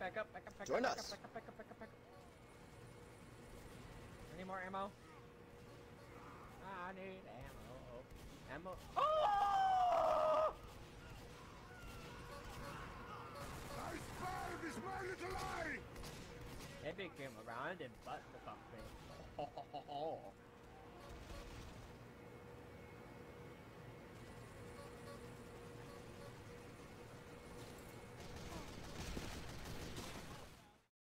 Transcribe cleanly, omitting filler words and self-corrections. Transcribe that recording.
back up, back up, back Join up, us. back up, back up, back up, back up. Any more ammo? I need ammo. Ammo. Oh! I spy this man little eye! Epic came around and butt the fuck me.